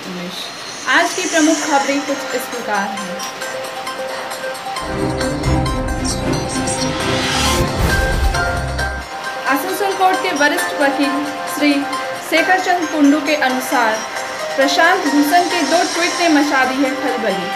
उमेश। आज की प्रमुख खबरें कुछ इस प्रकार हैं। आसनसोल कोर्ट के वरिष्ठ वकील श्री शेखर चंद कुंडू के अनुसार प्रशांत भूषण के 2 ट्वीट ने मचा दी है खलबली।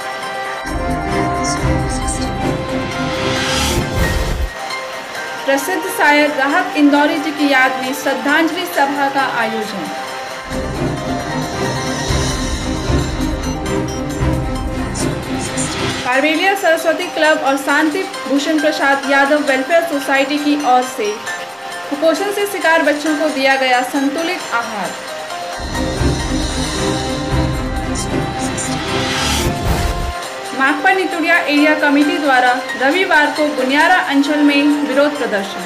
प्रसिद्ध शायर राहत इंदौरी जी की याद में श्रद्धांजलि सभा का आयोजन। पारवेलिया सरस्वती क्लब और शांति भूषण प्रसाद यादव वेलफेयर सोसाइटी की ओर से कुपोषण से शिकार बच्चों को दिया गया संतुलित आहार। माकपा नितुड़िया एरिया कमेटी द्वारा रविवार को गुनियारा अंचल में विरोध प्रदर्शन।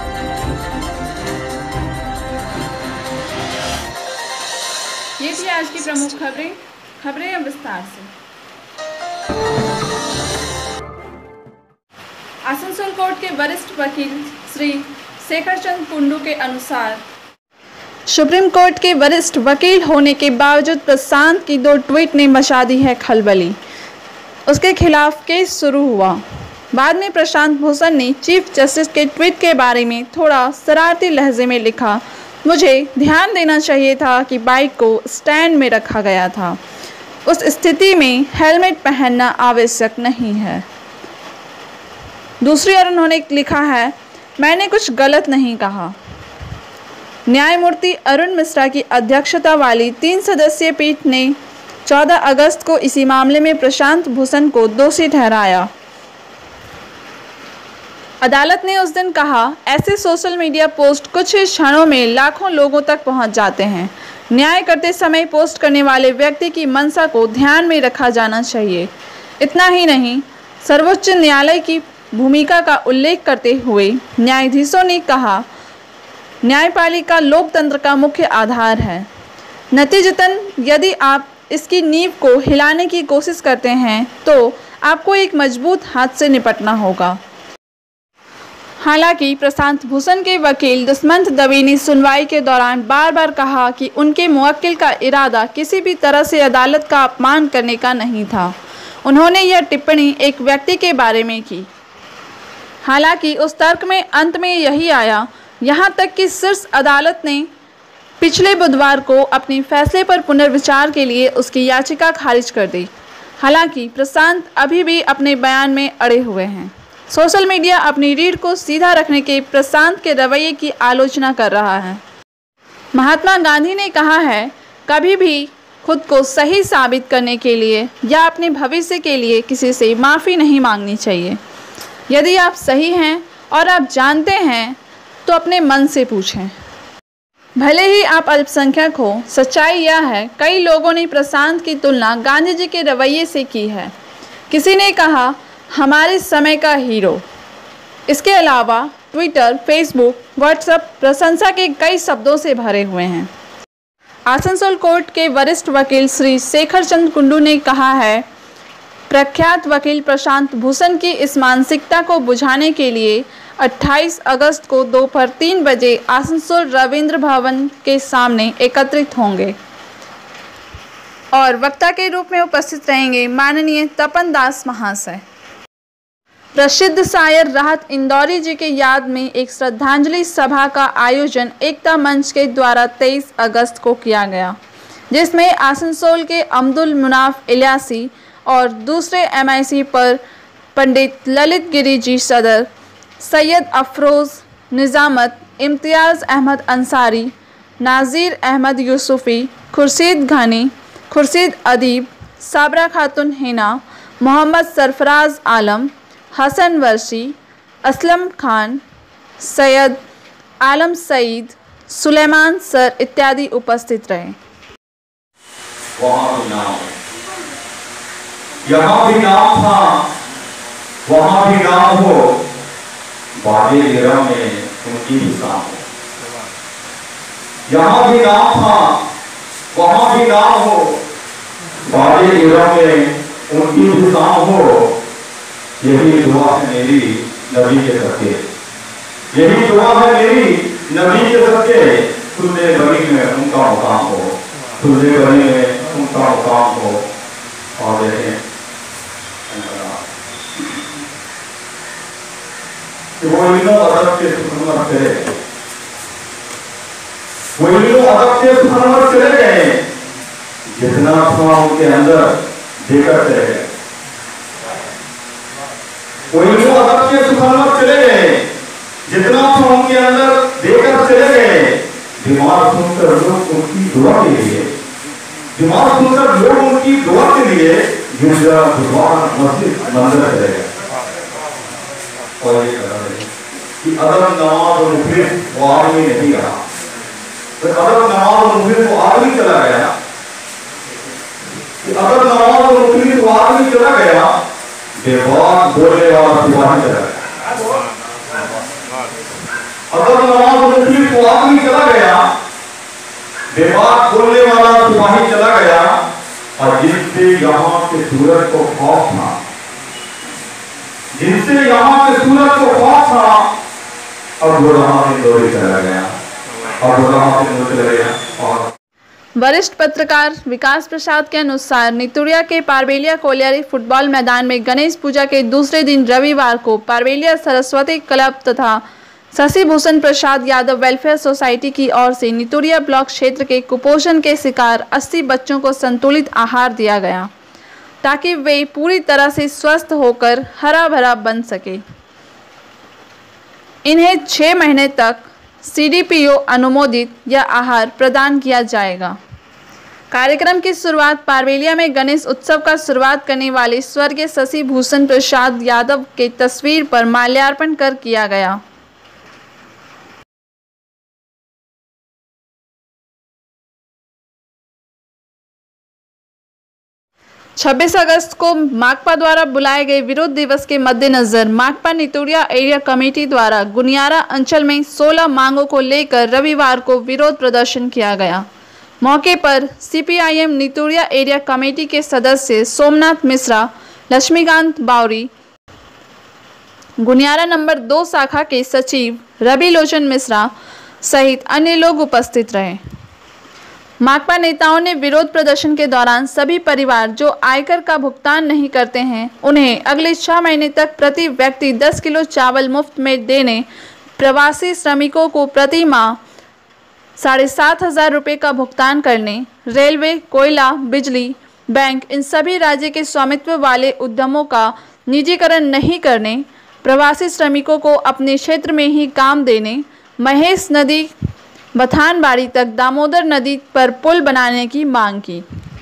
ये थी आज की प्रमुख खबरें अब विस्तार से। आसनसोल कोर्ट के वरिष्ठ वकील श्री शेखर चंद कुंडू के अनुसार सुप्रीम कोर्ट के वरिष्ठ वकील होने के बावजूद प्रशांत की 2 ट्वीट ने मचा दी है खलबली। उसके खिलाफ केस शुरू हुआ। बाद में प्रशांत भूषण ने चीफ जस्टिस के ट्वीट के बारे में थोड़ा शरारती लहजे में लिखा, मुझे ध्यान देना चाहिए था कि बाइक को स्टैंड में रखा गया था। उस स्थिति में हेलमेट पहनना आवश्यक नहीं है। दूसरी ओर उन्होंने लिखा है, मैंने कुछ गलत नहीं कहा। न्यायमूर्ति अरुण मिश्रा की अध्यक्षता वाली 3 सदस्यीय पीठ ने 14 अगस्त को इसी मामले में प्रशांत भूषण को दोषी ठहराया। अदालत ने उस दिन कहा, ऐसे सोशल मीडिया पोस्ट कुछ ही क्षणों में लाखों लोगों तक पहुंच जाते हैं। न्याय करते समय पोस्ट करने वाले व्यक्ति की मंशा को ध्यान में रखा जाना चाहिए। इतना ही नहीं, सर्वोच्च न्यायालय की भूमिका का उल्लेख करते हुए न्यायाधीशों ने कहा, न्यायपालिका लोकतंत्र का मुख्य आधार है। नतीजतन यदि आप इसकी नींव को हिलाने की कोशिश करते हैं तो आपको एक मजबूत हाथ से निपटना होगा। हालांकि प्रशांत भूषण के वकील दुष्मंत दवे ने सुनवाई के दौरान बार बार कहा कि उनके मुवक्किल का इरादा किसी भी तरह से अदालत का अपमान करने का नहीं था। उन्होंने यह टिप्पणी एक व्यक्ति के बारे में की। हालांकि उस तर्क में अंत में यही आया, यहाँ तक कि शीर्ष अदालत ने पिछले बुधवार को अपने फैसले पर पुनर्विचार के लिए उसकी याचिका खारिज कर दी। हालांकि प्रशांत अभी भी अपने बयान में अड़े हुए हैं। सोशल मीडिया अपनी रीढ़ को सीधा रखने के प्रशांत के रवैये की आलोचना कर रहा है। महात्मा गांधी ने कहा है, कभी भी खुद को सही साबित करने के लिए या अपने भविष्य के लिए किसी से माफ़ी नहीं मांगनी चाहिए। यदि आप सही हैं और आप जानते हैं तो अपने मन से पूछें। भले ही आप अल्पसंख्यक हो, सच्चाई यह है, कई लोगों ने प्रशांत की तुलना गांधी जी के रवैये से की है। किसी ने कहा, हमारे समय का हीरो। इसके अलावा ट्विटर, फेसबुक, व्हाट्सएप प्रशंसा के कई शब्दों से भरे हुए हैं। आसनसोल कोर्ट के वरिष्ठ वकील श्री शेखर चंद कुंडू ने कहा है, प्रख्यात वकील प्रशांत भूषण की इस मानसिकता को बुझाने के लिए 28 अगस्त को दोपहर 3 बजे आसनसोल रविंद्र भवन के सामने एकत्रित होंगे और वक्ता के रूप में उपस्थित रहेंगे माननीय तपन दास महाशय। प्रसिद्ध शायर राहत इंदौरी जी के याद में एक श्रद्धांजलि सभा का आयोजन एकता मंच के द्वारा 23 अगस्त को किया गया, जिसमें आसनसोल के अब्दुल मुनाफ इलियासी और दूसरे MIC पर पंडित ललित गिरी जी सदर, सैयद अफरोज़ निज़ामत, इम्तियाज़ अहमद अंसारी, नाज़ीर अहमद यूसुफ़ी, खुर्शीद घनी, खुर्शीद अदीब, साबरा खातून हिना, मोहम्मद सरफराज आलम, हसन वर्शी, असलम खान, सैयद आलम सईद, सुलेमान सर इत्यादि उपस्थित रहे। यहाँ भी नाम था, वहाँ भी नाम हो, बाजे गिरा में उनकी भी शाम हो। यहाँ भी नाम था, वहाँ भी नाम हो, बाजे गिरा में उनकी भी शाम हो। यही दुआ है मेरी नबी के सदके, यही दुआ है मेरी नबी के सदके, खुले बनी में उनका मुकाम हो, खुले बनी में उनका मुकाम हो। और देखें कि वो इनो अदब के सुनवर चले, वो इनो अदब के सुनवर चले गए, जितना धुआं उनके अंदर देकर चले गए। वो इनो अदब के सुनवर चले गए, जितना धुआं उनके अंदर देकर चले गए। बीमार सुनकर लोग उनकी दुआ के लिए, बीमार सुनकर लोग उनकी दुआ के लिए गिरजा, गुरुद्वारा, मस्जिद, मंदिर चले गए। और ये कहा कि अदब नमाज और मुफलिस वो आदमी नहीं रहा, तो अदब नमाज और मुफलिस वो आदमी चला गया, कि अदब नमाज और मुफलिस वो आदमी चला गया, बेबाक बोलने वाला सिपाही चला गया। अदब नमाज और मुफलिस वो आदमी चला गया, बेबाक बोलने वाला सिपाही चला गया। और जिनसे यहाँ के सूरज को खौफ था, जिनसे यहाँ के सूरज को खौफ था, अब वो यहाँ से दौड़े चला गया, अब वो यहाँ से दौड़े चला गया। और वरिष्ठ पत्रकार विकास प्रसाद के अनुसार नितुड़िया के पारबेलिया कोलियारी फुटबॉल मैदान में गणेश पूजा के दूसरे दिन रविवार को पारबेलिया सरस्वती क्लब तथा शशि भूषण प्रसाद यादव वेलफेयर सोसाइटी की ओर से नितुड़िया ब्लॉक क्षेत्र के कुपोषण के शिकार 80 बच्चों को संतुलित आहार दिया गया, ताकि वे पूरी तरह से स्वस्थ होकर हरा भरा बन सके। इन्हें 6 महीने तक CDPO अनुमोदित यह आहार प्रदान किया जाएगा। कार्यक्रम की शुरुआत पारबेलिया में गणेश उत्सव का शुरुआत करने वाले स्वर्गीय शशि भूषण प्रसाद यादव के तस्वीर पर माल्यार्पण कर किया गया। छब्बीस अगस्त को माकपा द्वारा बुलाए गए विरोध दिवस के मद्देनजर माकपा नितुड़िया एरिया कमेटी द्वारा गुनियारा अंचल में 16 मांगों को लेकर रविवार को विरोध प्रदर्शन किया गया। मौके पर CPIM नितुड़िया एरिया कमेटी के सदस्य सोमनाथ मिश्रा, लक्ष्मीकांत बावरी, गुनियारा नंबर 2 शाखा के सचिव रवि लोचन मिश्रा सहित अन्य लोग उपस्थित रहे। माकपा नेताओं ने विरोध प्रदर्शन के दौरान सभी परिवार जो आयकर का भुगतान नहीं करते हैं उन्हें अगले 6 महीने तक प्रति व्यक्ति 10 किलो चावल मुफ्त में देने, प्रवासी श्रमिकों को प्रति माह 7,500 रुपये का भुगतान करने, रेलवे, कोयला, बिजली, बैंक इन सभी राज्य के स्वामित्व वाले उद्यमों का निजीकरण नहीं करने, प्रवासी श्रमिकों को अपने क्षेत्र में ही काम देने, महेश नदी बथानबाड़ी तक दामोदर नदी पर पुल बनाने की मांग की।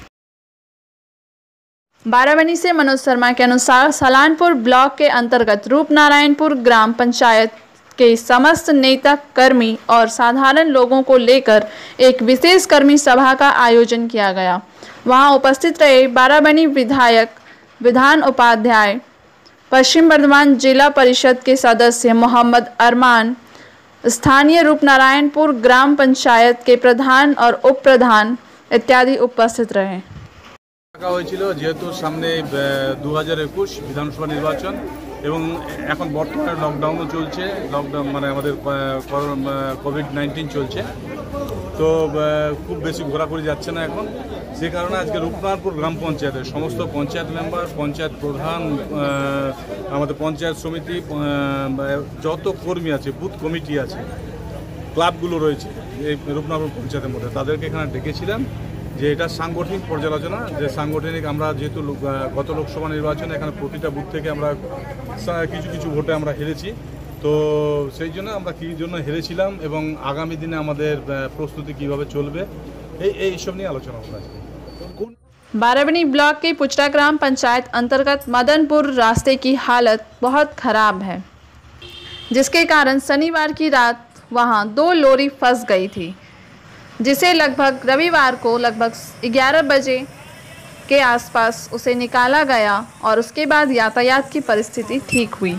बाराबनी से मनोज शर्मा के अनुसार सलानपुर ब्लॉक के अंतर्गत रूपनारायणपुर ग्राम पंचायत के समस्त नेता, कर्मी और साधारण लोगों को लेकर एक विशेष कर्मी सभा का आयोजन किया गया। वहां उपस्थित रहे बाराबनी विधायक, विधान उपाध्याय, पश्चिम बर्धमान जिला परिषद के सदस्य मोहम्मद अरमान, स्थानीय रूपनारायणपुर ग्राम पंचायत के प्रधान और उप प्रधान इत्यादि उपस्थित रहे। जेहेतु सामने 2021 विधानसभा निर्वाचन এবং এখন বর্তমানে লকডাউনও চলছে, লকডাউন মানে আমাদের কোভিড-19 চলছে, তো খুব বেশি ঘোরাঘুরি যাচ্ছে না এখন। সে কারণে আজকে রূপনারায়ণপুর গ্রাম পঞ্চায়েতের সমস্ত পঞ্চায়েত মেম্বার, পঞ্চায়েত প্রধান, আমাদের পঞ্চায়েত সমিতি, যত কর্মী আছে, বুথ কমিটি আছে, ক্লাবগুলো রয়েছে এই রূপনারায়ণপুর পঞ্চায়েতের মধ্যে, তাদেরকে এখানে ডেকেছিলাম যে এটা সাংগঠনিক পর্যালোচনা, যে সাংগঠনিক আমরা যেহেতু গত লোকসভা নির্বাচনে এখানে প্রতিটা বুথ থেকে আমরা কিছু কিছু ভোটে আমরা হেরেছি, তো সেই জন্য আমরা কী জন্য হেরেছিলাম এবং আগামী দিনে আমাদের প্রস্তুতি কীভাবে চলবে এইসব নিয়ে আলোচনা করা যায়। बाराबनी ब्लॉक के पुचरा ग्राम पंचायत अंतर्गत मदनपुर रास्ते की हालत बहुत खराब है, जिसके कारण शनिवार की रात वहां 2 लॉरी फंस गई थी, जिसे लगभग रविवार को लगभग 11 बजे के आसपास उसे निकाला गया और उसके बाद यातायात की परिस्थिति ठीक हुई।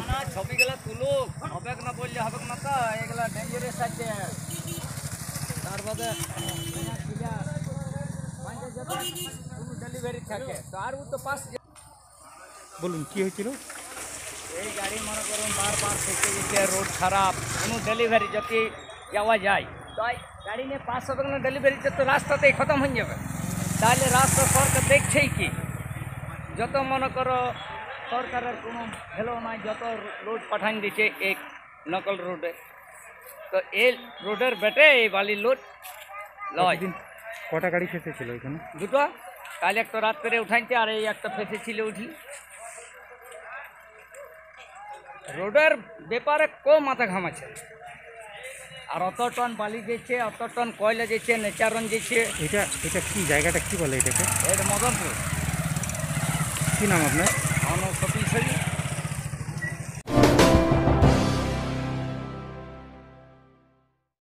বলুন কি হয়েছিল? এই গাড়ি মনে করুন বারবার থেকে গেছে, রোড খারাপ, কোনো ডেলিভারি যদি যাওয়া যায় তো গাড়ি নিয়ে 500 টাকা ডেলিভারিতে তো রাস্তাতেই খতম হয়ে যাবে। তাহলে রাষ্ট্র সরকার দেখছেই কি, যত মনে করো সরকারের কোনো ভ্যালু নাই, যত রোড পাঠান দিচ্ছে এক নকল রোডে, তো এই রোডের বেটে এই বালির লোড লয়। কটা গাড়ি ফেসেছিল এখানে? দুটো, কাল একটা রাত্রে উঠাইছে আর এই একটা ফেসেছিল উঠি। রোডের ব্যাপারে কেউ মাথা ঘামাচ্ছে, আর অত টন বালি যেছে, অত টন কয়লা যেছে, নেচারন যেছে। এটা কি জায়গাটা কি বলে এটাকে? এটা মদনপুর। কি নাম আপনার? আমার